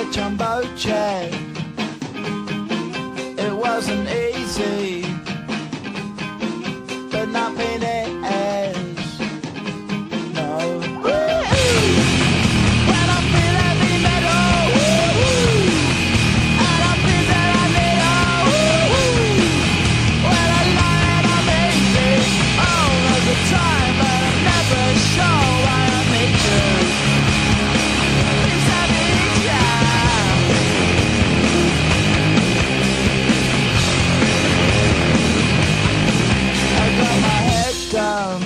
jumbo jet. It wasn't easy, but nothing is. No. When I feel heavy metal, and I feel that I need when I lie and I'm easy all of the time, but I'm never sure why I need you. Please I need ya. I got my head down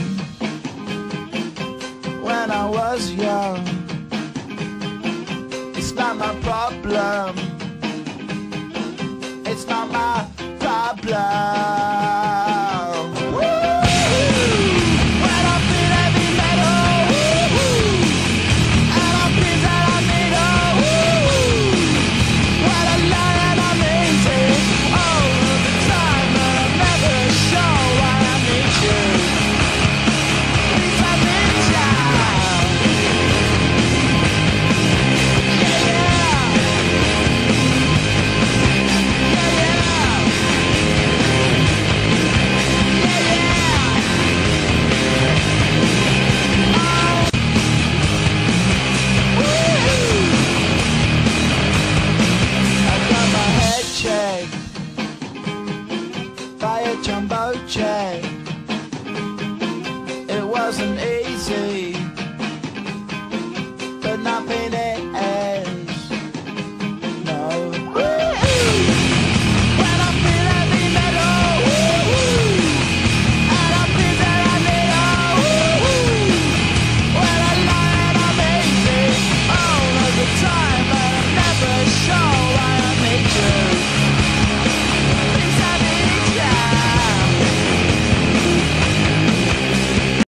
when I was young. It's not my problem. It's not my problem. When I feel heavy metal, and I feel that I need when I lie and I'm easy all of the time, but I'm never sure why I need you. Please I need ya. Yeah, yeah. Yeah, yeah. I got my head checked by a jumbo jet. It wasn't easy, but nothing